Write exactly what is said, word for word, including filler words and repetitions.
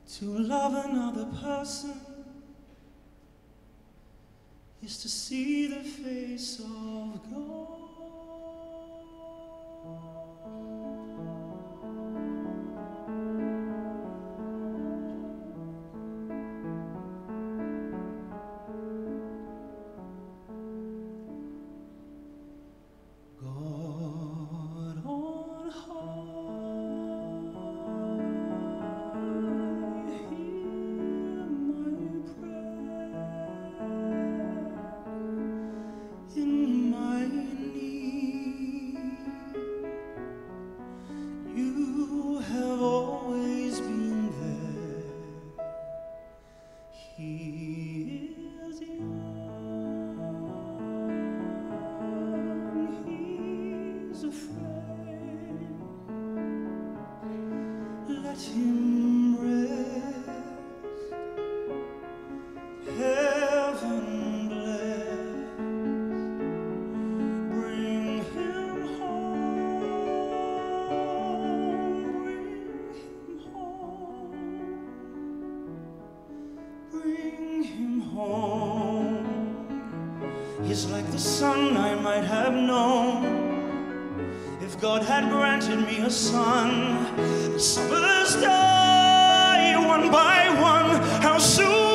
To love another person is to see the face of God. God on high, hear my prayer. In my need, you have always been there. He is young, he's afraid. Let him rest, heaven bless. Bring him home, bring him home. He's like the son I might have known if God had granted me a son. The summers die one by one, how soon